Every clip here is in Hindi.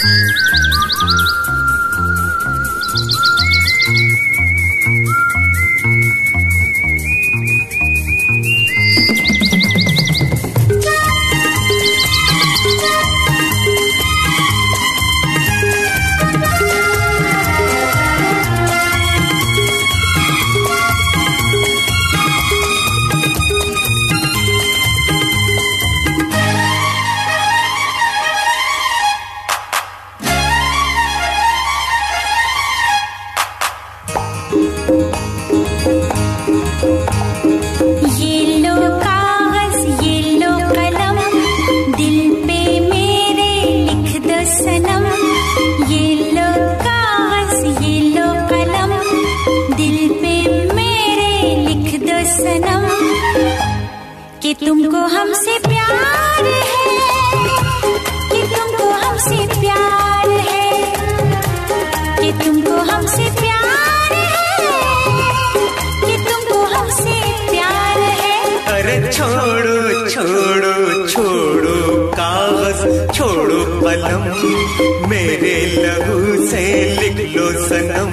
कि तुमको हमसे प्यार है, कि तुमको हमसे प्यार है, कि तुमको हमसे प्यार है, कि तुमको हमसे प्यार है। अरे छोड़ो छोड़ो छोड़ो कागज, छोड़ो कलम, मेरे लहू से लिख लो सनम।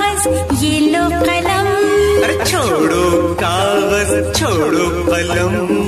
ये लो कलम, छोड़ो कागज छोड़ो कलम,